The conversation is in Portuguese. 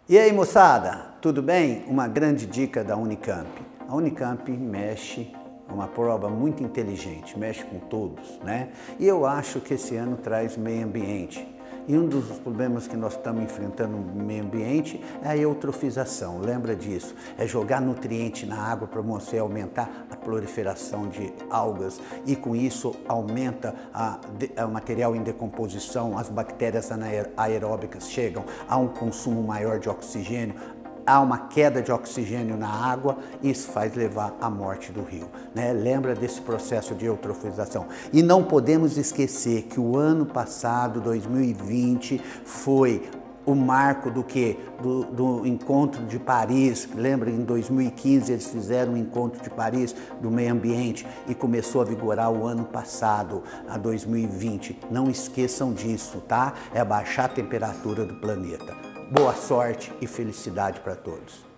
E aí, moçada, tudo bem? Uma grande dica da Unicamp. A Unicamp mexe, é uma prova muito inteligente, mexe com todos, né? E eu acho que esse ano traz meio ambiente. E um dos problemas que nós estamos enfrentando no meio ambiente é a eutrofização, lembra disso? É jogar nutriente na água para você aumentar a proliferação de algas e com isso aumenta o material em decomposição, as bactérias anaeróbicas chegam a um consumo maior de oxigênio, há uma queda de oxigênio na água, isso faz levar à morte do rio, né? Lembra desse processo de eutrofização. E não podemos esquecer que o ano passado, 2020, foi o marco do quê? Do encontro de Paris. Lembra, em 2015 eles fizeram um encontro de Paris do meio ambiente e começou a vigorar o ano passado, a 2020. Não esqueçam disso, tá? É abaixar a temperatura do planeta. Boa sorte e felicidade para todos.